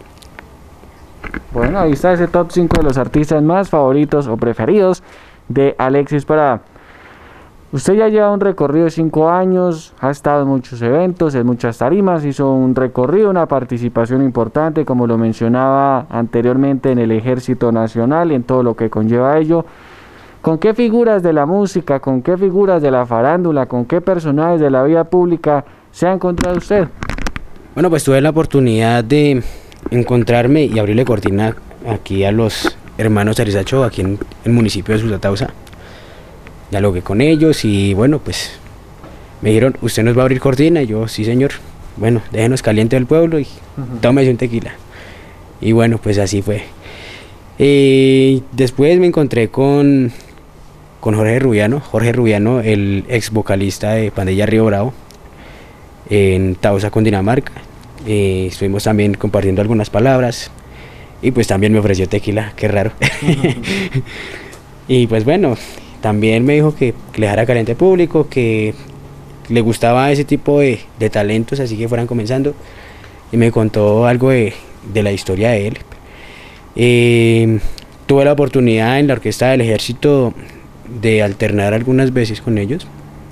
Bueno, ahí está ese top cinco de los artistas más favoritos o preferidos de Alexis Prada. Usted ya lleva un recorrido de cinco años, ha estado en muchos eventos, en muchas tarimas, hizo un recorrido, una participación importante, como lo mencionaba anteriormente, en el Ejército Nacional y en todo lo que conlleva ello. ¿Con qué figuras de la música, con qué figuras de la farándula, con qué personajes de la vida pública se ha encontrado usted? Bueno, pues tuve la oportunidad de encontrarme y abrirle cortina aquí a los hermanos Arizacho, aquí en el municipio de Sutatausa. Dialogué con ellos y bueno, pues me dijeron, ¿usted nos va a abrir cortina? Y yo, sí señor. Bueno, déjenos caliente del pueblo y uh-huh. tómese un tequila. Y bueno, pues así fue. Y después me encontré con, con Jorge Rubiano, Jorge Rubiano, el ex vocalista de Pandilla Río Bravo, en Tausa, Cundinamarca. Eh, estuvimos también compartiendo algunas palabras y pues también me ofreció tequila, qué raro. Uh-huh. Y pues bueno, también me dijo que, que le dejara caliente público, que le gustaba ese tipo de, de talentos, así que fueran comenzando. Y me contó algo de, de la historia de él. Eh, tuve la oportunidad en la Orquesta del Ejército de alternar algunas veces con ellos.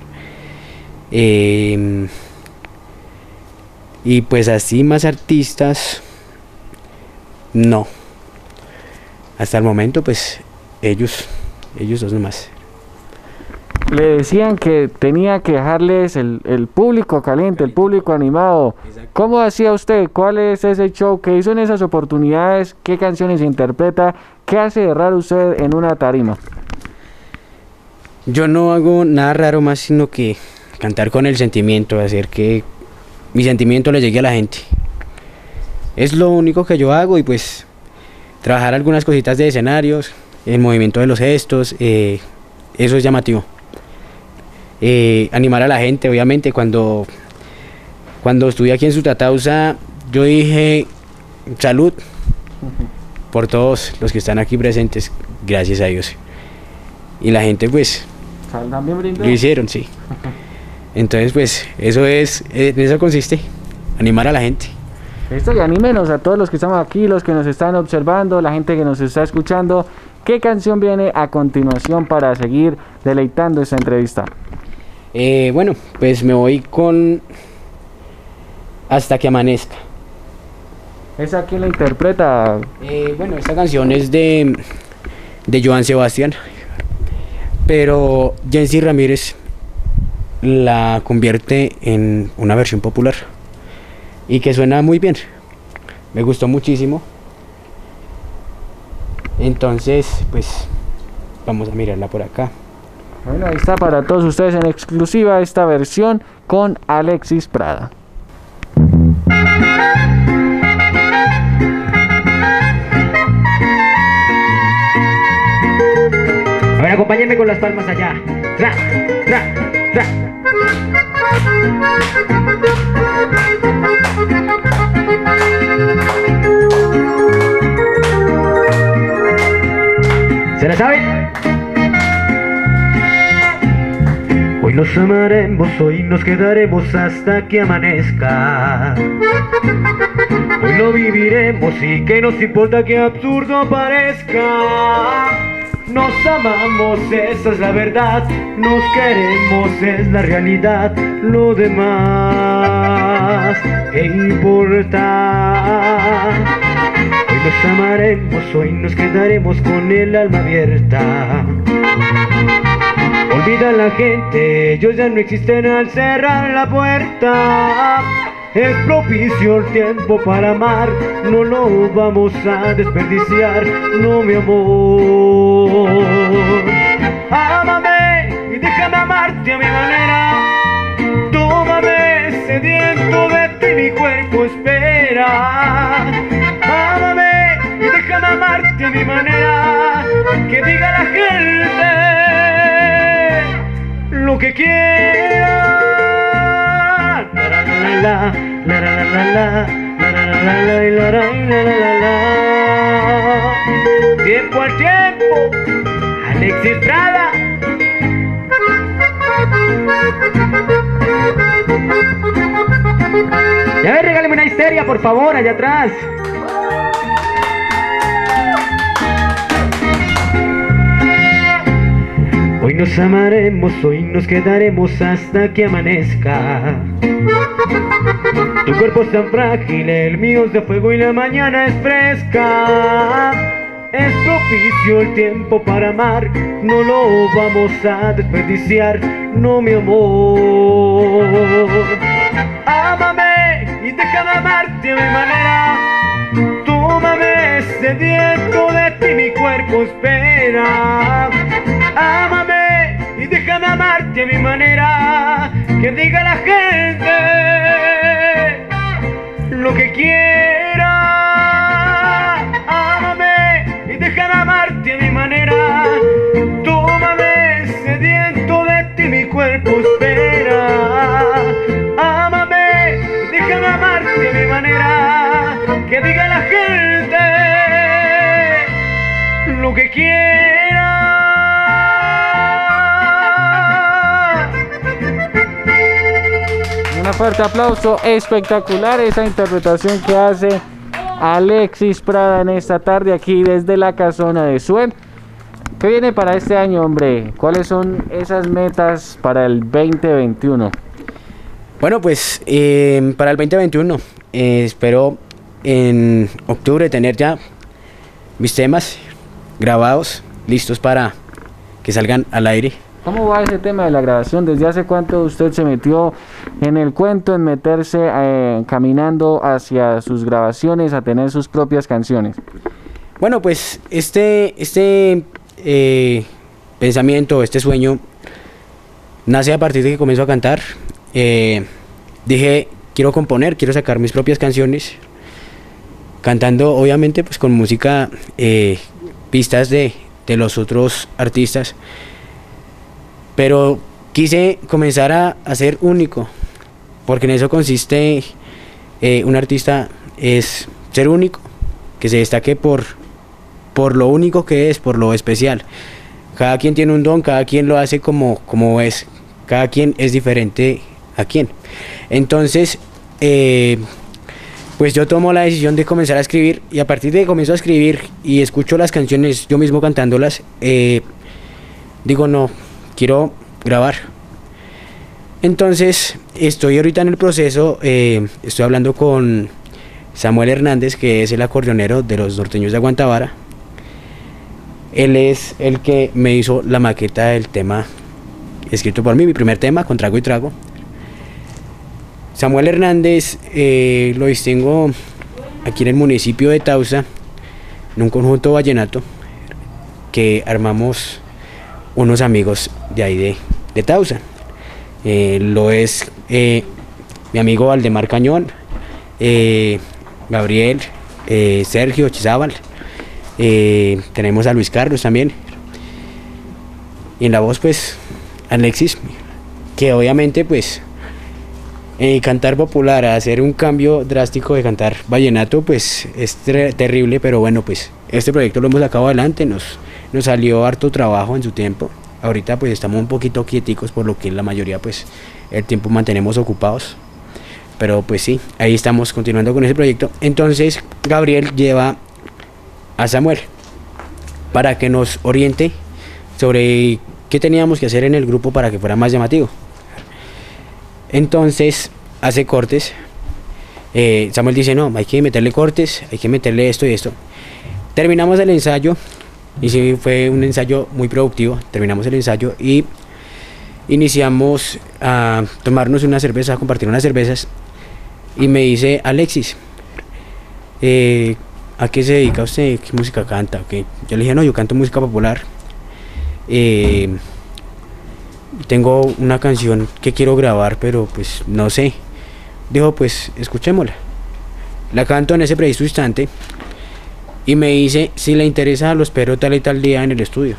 Eh, y pues así más artistas, no. Hasta el momento pues ellos, ellos dos nomás. Le decían que tenía que dejarles el, el público caliente, el público animado. ¿Cómo hacía usted? ¿Cuál es ese show que hizo en esas oportunidades? ¿Qué canciones interpreta? ¿Qué hace de raro usted en una tarima? Yo no hago nada raro más sino que cantar con el sentimiento, hacer que mi sentimiento le llegue a la gente. Es lo único que yo hago y pues trabajar algunas cositas de escenarios, el movimiento de los gestos, eh, eso es llamativo. Eh, animar a la gente, obviamente, cuando, cuando estuve aquí en Sutatausa, yo dije salud por todos los que están aquí presentes, gracias a Dios. Y la gente pues lo hicieron, sí. Entonces pues eso es, en eso consiste, animar a la gente. Esto, y anímenos a todos los que estamos aquí, los que nos están observando, la gente que nos está escuchando. ¿Qué canción viene a continuación para seguir deleitando esta entrevista? Eh, bueno, pues me voy con Hasta que amanezca. ¿Esa quién la interpreta? Eh, bueno, esta canción es de, de Joan Sebastián, pero Jensi Ramírez la convierte en una versión popular y que suena muy bien. Me gustó muchísimo. Entonces, pues vamos a mirarla por acá. Bueno, ahí está para todos ustedes en exclusiva esta versión con Alexis Prada. A ver, acompáñenme con las palmas allá. Tra, tra, tra. ¿Se la saben? Hoy nos amaremos, hoy nos quedaremos hasta que amanezca. Hoy lo viviremos y que nos importa que absurdo parezca. Nos amamos, esa es la verdad. Nos queremos, es la realidad. Lo demás, ¿qué importa? Hoy nos amaremos, hoy nos quedaremos con el alma abierta. Olvida la gente, ellos ya no existen al cerrar la puerta. Es propicio el tiempo para amar, no lo vamos a desperdiciar, no mi amor. Ámame y déjame amarte a mi manera. Tómame sediento de ti, mi cuerpo espera. Ámame y déjame amarte a mi manera. Que diga la gente lo que quiera. La la la la la la la la la la la. Tiempo al tiempo, Alexis Prada. Ya ver, regáleme una histeria, por favor, allá atrás. Hoy nos amaremos, hoy nos quedaremos hasta que amanezca. Tu cuerpo es tan frágil, el mío es de fuego y la mañana es fresca. Es propicio el tiempo para amar, no lo vamos a desperdiciar, no mi amor. Ámame y déjame amarte a mi manera. Tómame sediento de ti, mi cuerpo espera. Ámame y déjame amarte a mi manera. Que diga la gente lo que quiera. Ámame y déjame amarte a mi manera. Tómame sediento de ti, mi cuerpo espera. Ámame y déjame amarte a mi manera. Que diga la gente lo que quiera. Un fuerte aplauso, espectacular esa interpretación que hace Alexis Prada en esta tarde aquí desde la casona de Sued. ¿Qué viene para este año, hombre? ¿Cuáles son esas metas para el veinte veintiuno? Bueno, pues eh, para el veinte veintiuno eh, espero en octubre tener ya mis temas grabados, listos para que salgan al aire. ¿Cómo va ese tema de la grabación? ¿Desde hace cuánto usted se metió en el cuento, en meterse eh, caminando hacia sus grabaciones, a tener sus propias canciones? Bueno, pues este, este eh, pensamiento, este sueño, nace a partir de que comenzó a cantar. Eh, dije, quiero componer, quiero sacar mis propias canciones, cantando obviamente pues con música, eh, pistas de, de los otros artistas. Pero quise comenzar a, a ser único, porque en eso consiste eh, un artista, es ser único, que se destaque por, por lo único que es, por lo especial. Cada quien tiene un don, cada quien lo hace como, como es, cada quien es diferente a quien. Entonces, eh, pues yo tomo la decisión de comenzar a escribir, y a partir de que comienzo a escribir y escucho las canciones yo mismo cantándolas, eh, digo no, quiero grabar. Entonces estoy ahorita en el proceso, eh, estoy hablando con Samuel Hernández, que es el acordeonero de los Norteños de Aguantavara. Él es el que me hizo la maqueta del tema escrito por mí, mi primer tema, Con Trago y Trago. Samuel Hernández eh, lo distingo aquí en el municipio de Tausa, en un conjunto vallenato que armamos unos amigos de ahí de, de Tausa. Eh, lo es eh, mi amigo Valdemar Cañón, eh, Gabriel, eh, Sergio Chizábal, eh, tenemos a Luis Carlos también, y en la voz pues Alexis, que obviamente pues eh, cantar popular a hacer un cambio drástico de cantar vallenato pues es terrible, pero bueno, pues este proyecto lo hemos sacado adelante, nos Nos salió harto trabajo en su tiempo. Ahorita pues estamos un poquito quieticos, por lo que la mayoría pues el tiempo mantenemos ocupados. Pero pues sí, ahí estamos continuando con ese proyecto. Entonces Gabriel lleva a Samuel para que nos oriente sobre qué teníamos que hacer en el grupo para que fuera más llamativo. Entonces hace cortes. eh, Samuel dice no, hay que meterle cortes, hay que meterle esto y esto. Terminamos el ensayo. Y sí, fue un ensayo muy productivo. Terminamos el ensayo y iniciamos a tomarnos una cerveza, a compartir unas cervezas. Y me dice, Alexis, eh, ¿a qué se dedica usted? ¿Qué música canta? ¿Qué? Yo le dije, no, yo canto música popular. Eh, tengo una canción que quiero grabar, pero pues no sé. Dijo, pues escuchémosla. La canto en ese preciso instante. Y me dice, si le interesa, lo espero tal y tal día en el estudio.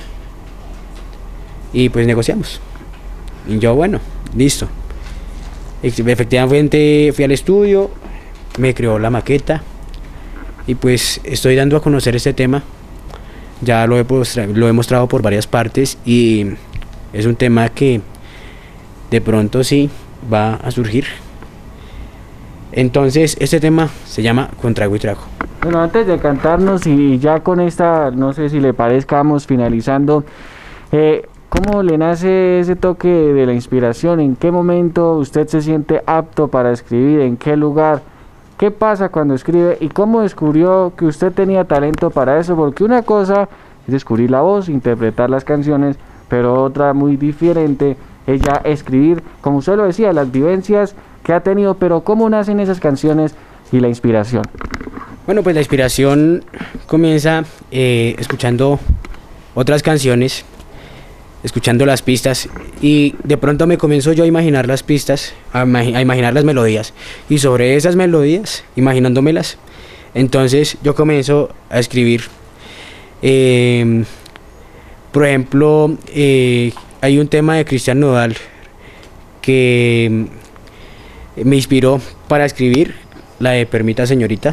Y pues negociamos. Y yo, bueno, listo. Efectivamente fui al estudio, me creó la maqueta. Y pues estoy dando a conocer este tema ya lo he, postra- lo he mostrado por varias partes y es un tema que de pronto sí va a surgir. Entonces este tema se llama Con trago y trago. Bueno, antes de cantarnos y ya con esta, no sé si le parezca, vamos finalizando, eh, ¿cómo le nace ese toque de la inspiración? ¿En qué momento usted se siente apto para escribir? ¿En qué lugar? ¿Qué pasa cuando escribe? ¿Y cómo descubrió que usted tenía talento para eso? Porque una cosa es descubrir la voz, interpretar las canciones, pero otra muy diferente es ya escribir, como usted lo decía, las vivencias que ha tenido, pero ¿cómo nacen esas canciones y la inspiración? Bueno, pues la inspiración comienza eh, escuchando otras canciones, escuchando las pistas y de pronto me comienzo yo a imaginar las pistas, a, imagi- a imaginar las melodías y sobre esas melodías, imaginándomelas, entonces yo comienzo a escribir. Eh, por ejemplo, eh, hay un tema de Cristian Nodal que me inspiró para escribir, la de Permita Señorita.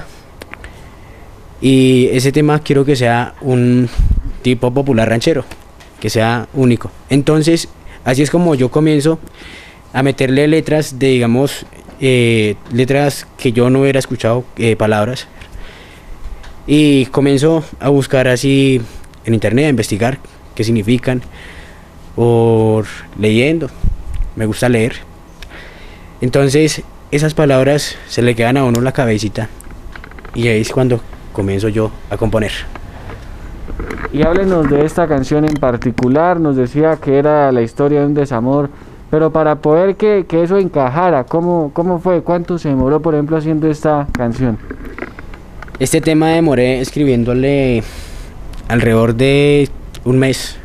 Y ese tema quiero que sea un tipo popular ranchero, que sea único. Entonces, así es como yo comienzo a meterle letras de, digamos, eh, letras que yo no hubiera escuchado, eh, palabras. Y comienzo a buscar así en internet, a investigar qué significan, o leyendo. Me gusta leer. Entonces, esas palabras se le quedan a uno en la cabecita. Y ahí es cuando comienzo yo a componer. Y háblenos de esta canción en particular. Nos decía que era la historia de un desamor, pero para poder que, que eso encajara, ¿cómo, ¿cómo fue? ¿Cuánto se demoró, por ejemplo, haciendo esta canción? Este tema demoré escribiéndole alrededor de un mes.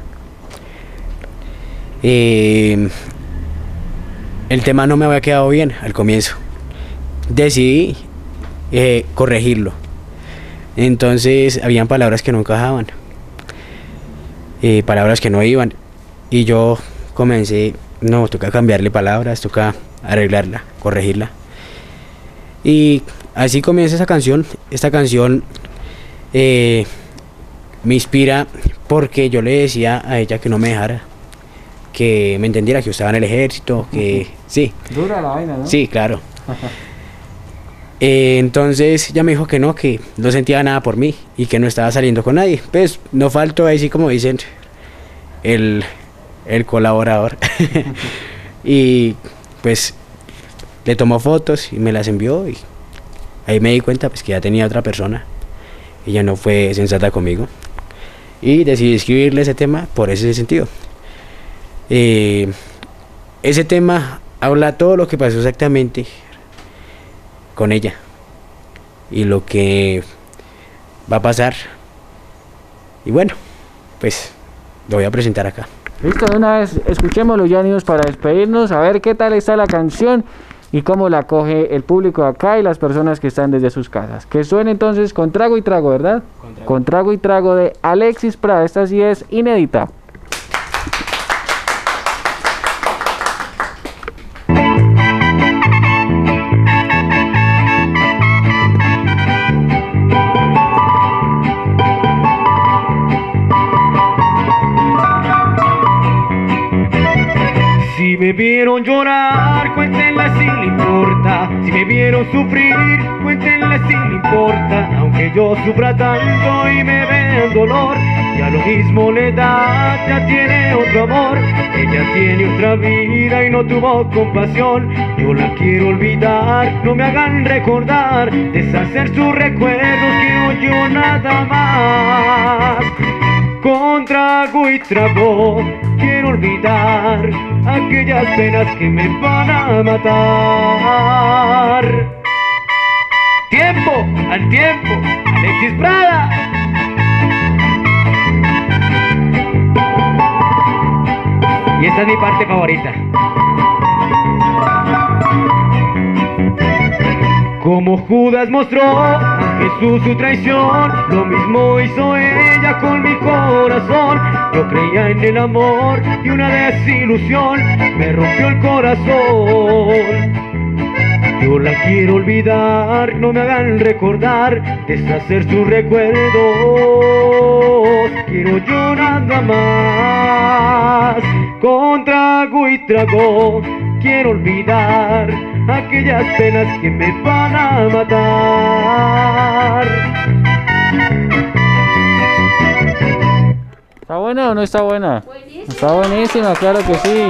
Eh, el tema no me había quedado bien al comienzo. Decidí eh, corregirlo. Entonces habían palabras que no encajaban, eh, palabras que no iban, y yo comencé, no, toca cambiarle palabras, toca arreglarla, corregirla. Y así comienza esa canción. Esta canción eh, me inspira porque yo le decía a ella que no me dejara, que me entendiera, que yo estaba en el ejército, que sí. Dura la vaina, ¿no? Sí, claro. Eh, entonces ella me dijo que no, que no sentía nada por mí y que no estaba saliendo con nadie. Pues no faltó ahí, sí, como dicen, el, el colaborador. Y pues le tomó fotos y me las envió y ahí me di cuenta pues que ya tenía otra persona. Ella no fue sensata conmigo y decidí escribirle ese tema por ese sentido. Eh, ese tema habla todo lo que pasó exactamente con ella y lo que va a pasar, y bueno, pues lo voy a presentar acá. Listo, de una vez escuchémoslo, ya niños, para despedirnos, a ver qué tal está la canción y cómo la coge el público acá y las personas que están desde sus casas. Que suene entonces Con trago y trago, ¿verdad? Con trago. Con trago y trago de Alexis Prada. Esta sí es inédita. Si me vieron llorar, cuéntenle si le importa. Si me vieron sufrir, cuéntenle si le importa. Aunque yo sufra tanto y me vean dolor, ya lo mismo le da, ya tiene otro amor. Ella tiene otra vida y no tuvo compasión. Yo la quiero olvidar, no me hagan recordar, deshacer sus recuerdos, quiero yo nada más. Con trago y trago quiero olvidar aquellas penas que me van a matar. Tiempo, al tiempo, Alexis Prada. Y esta es mi parte favorita. Como Judas mostró a Jesús su traición, lo mismo hizo ella con mi corazón. Yo creía en el amor y una desilusión me rompió el corazón. Yo la quiero olvidar, no me hagan recordar, deshacer su recuerdo. vos quiero yo nada más. Con trago y trago quiero olvidar aquellas penas que me van a matar. ¿Está buena o no está buena? Está buenísima, claro que sí.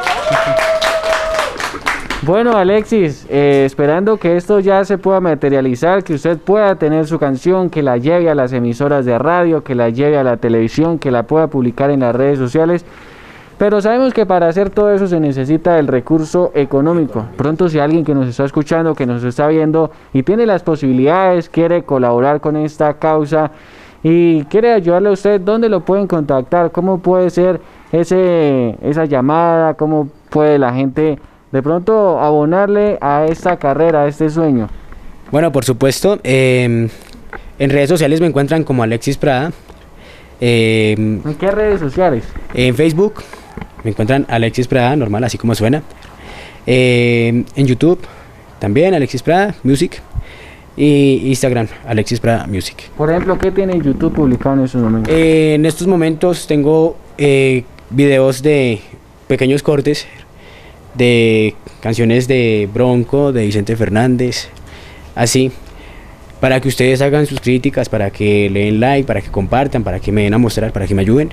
Bueno, Alexis, eh, esperando que esto ya se pueda materializar, que usted pueda tener su canción, que la lleve a las emisoras de radio, que la lleve a la televisión, que la pueda publicar en las redes sociales. Pero sabemos que para hacer todo eso se necesita el recurso económico. Pronto, si alguien que nos está escuchando, que nos está viendo y tiene las posibilidades, quiere colaborar con esta causa y quiere ayudarle a usted, ¿dónde lo pueden contactar? ¿Cómo puede ser ese, esa llamada? ¿Cómo puede la gente de pronto abonarle a esta carrera, a este sueño? Bueno, por supuesto, eh, en redes sociales me encuentran como Alexis Prada. Eh, ¿En qué redes sociales? En Facebook me encuentran Alexis Prada, normal, así como suena. Eh, en YouTube también Alexis Prada Music. Y Instagram, Alexis Prada Music. Por ejemplo, ¿qué tiene YouTube publicado en estos momentos? Eh, en estos momentos tengo eh, videos de pequeños cortes de canciones de Bronco, de Vicente Fernández, así, para que ustedes hagan sus críticas, para que le den like, para que compartan, para que me den a mostrar, para que me ayuden.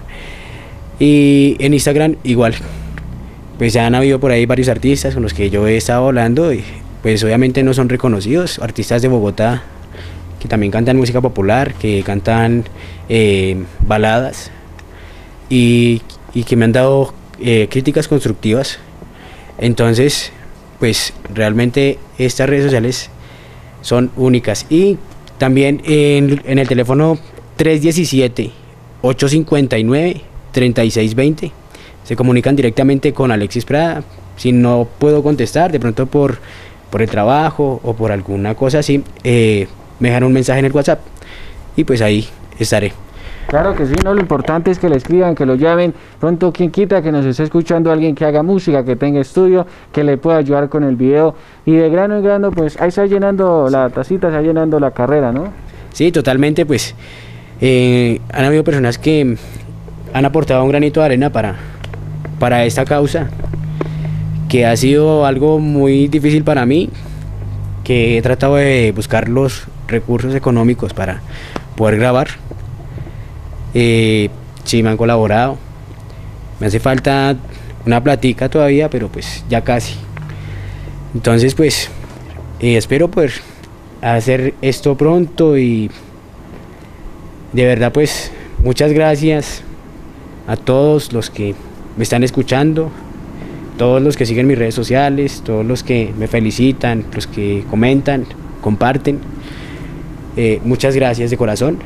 Y en Instagram igual, pues ya han habido por ahí varios artistas con los que yo he estado hablando y pues obviamente no son reconocidos, artistas de Bogotá que también cantan música popular, que cantan eh, baladas y, y que me han dado eh, críticas constructivas. Entonces, pues realmente estas redes sociales son únicas. Y también en, en el teléfono tres uno siete, ocho cinco nueve, tres seis dos cero se comunican directamente con Alexis Prada. Si no puedo contestar, de pronto por, por el trabajo o por alguna cosa así, eh, me dejan un mensaje en el WhatsApp y pues ahí estaré. Claro que sí, no, lo importante es que le escriban, que lo llamen. Pronto, quien quita que nos esté escuchando alguien que haga música, que tenga estudio, que le pueda ayudar con el video. Y de grano en grano, pues ahí está llenando la tacita, está llenando la carrera, ¿no? Sí, totalmente, pues eh, han habido personas que han aportado un granito de arena para, para esta causa, que ha sido algo muy difícil para mí, que he tratado de buscar los recursos económicos para poder grabar. Eh, sí, me han colaborado. Me hace falta una platica todavía, pero pues ya casi. Entonces pues eh, espero poder hacer esto pronto y de verdad pues muchas gracias a todos los que me están escuchando, todos los que siguen mis redes sociales, todos los que me felicitan, los que comentan, comparten. Eh, muchas gracias de corazón.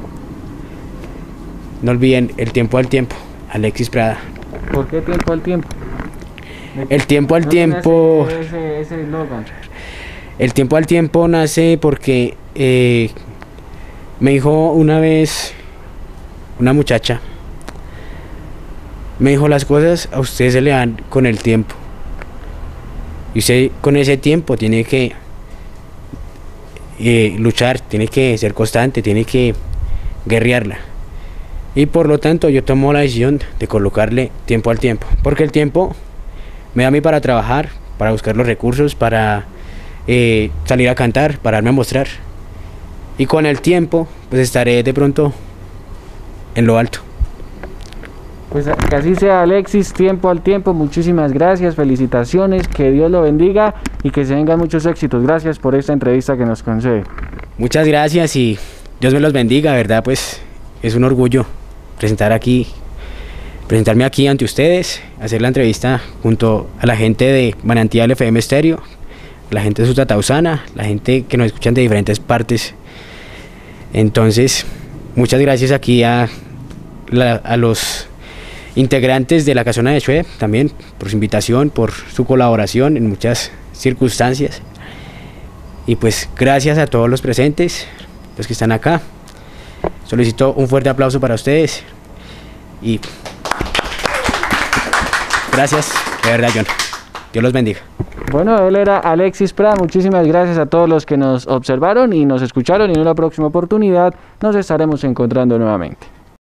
No olviden el tiempo al tiempo, Alexis Prada. ¿Por qué tiempo al tiempo? El tiempo al ¿No tiempo. Ese, ese eslogan? El tiempo al tiempo nace porque eh, me dijo una vez una muchacha, me dijo: las cosas a usted se le dan con el tiempo y usted con ese tiempo tiene que eh, luchar, tiene que ser constante, tiene que guerrearla. Y por lo tanto yo tomo la decisión de colocarle tiempo al tiempo, porque el tiempo me da a mí para trabajar, para buscar los recursos, para eh, salir a cantar, para darme a mostrar. Y con el tiempo pues estaré de pronto en lo alto. Pues que así sea, Alexis, tiempo al tiempo. Muchísimas gracias, felicitaciones, que Dios lo bendiga y que se vengan muchos éxitos. Gracias por esta entrevista que nos concede. Muchas gracias y Dios me los bendiga, ¿verdad? Pues es un orgullo presentar aquí, presentarme aquí ante ustedes, hacer la entrevista junto a la gente de Manantial F M Estéreo, la gente de Sutatausana, la gente que nos escuchan de diferentes partes. Entonces, muchas gracias aquí a, la, a los integrantes de la Casona de Chue también por su invitación, por su colaboración en muchas circunstancias. Y pues gracias a todos los presentes, los que están acá. Solicito un fuerte aplauso para ustedes y gracias, de verdad, John. Dios los bendiga. Bueno, él era Alexis Prada. Muchísimas gracias a todos los que nos observaron y nos escucharon, y en una próxima oportunidad nos estaremos encontrando nuevamente.